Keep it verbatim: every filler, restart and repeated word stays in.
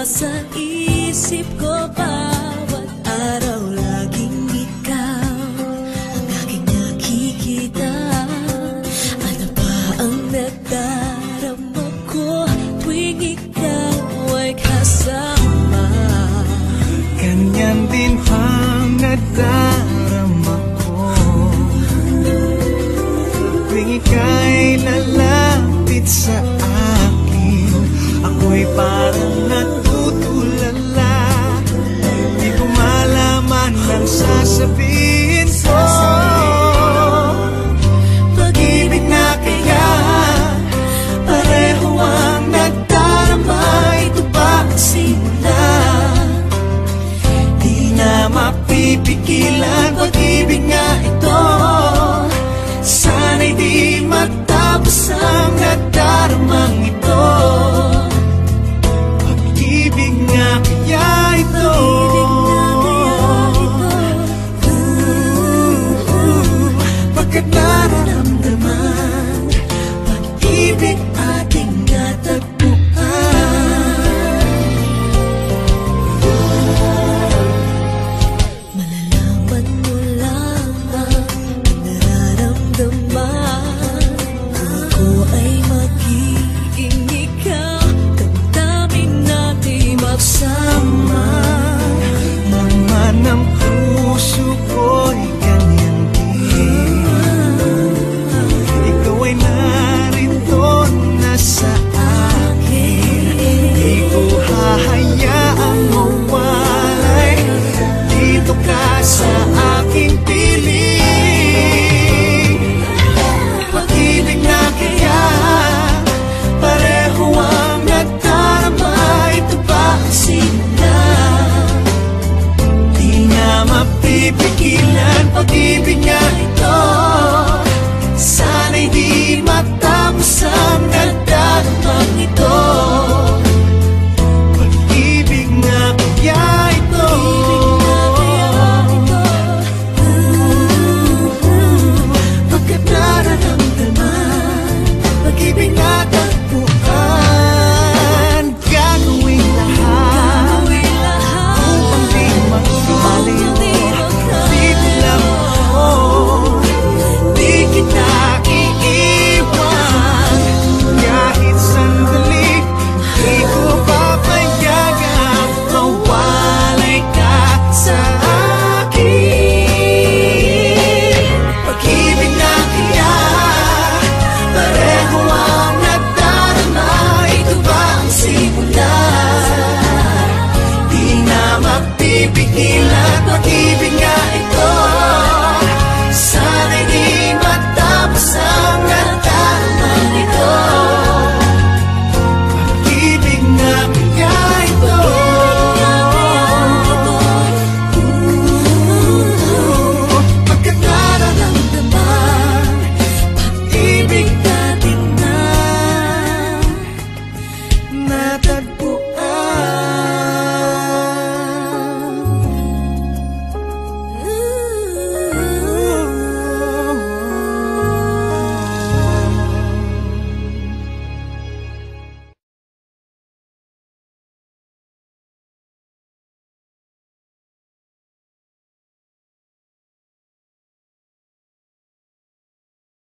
nasa isip ko bawat araw, laging ikaw ang aking nakikita. Ano ba ang nadarama ko tuwing ikaw ay kasama? Ganyan din ang nadarama ko tuwing ika'y lalapit sa akin. Ako'y parang natutulala, di ko malaman ang sasabihin ko. Pag-ibig na kaya pareho ang nadarama. Ito ba ang simula? Di na mapipigilan pag-ibig nga ito. Sana'y di matapos ang nadaramang ito. Pag-ibig nga kaya ito. Pagkat nararamdaman pag-ibig ating natagpuan. Malalaman mo lang ang nararamdaman. Ako ay magiging ikaw, damdamin natin magsama. Man ang puso ko'y